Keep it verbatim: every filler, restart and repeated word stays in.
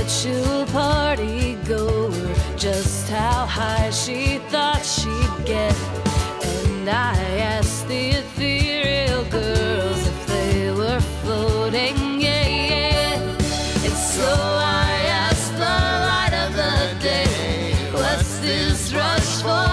habitual party goer, just how high she thought she'd get. And I asked the ethereal girls if they were floating, yeah, yeah. And so I asked the light of the day, what's this rush for?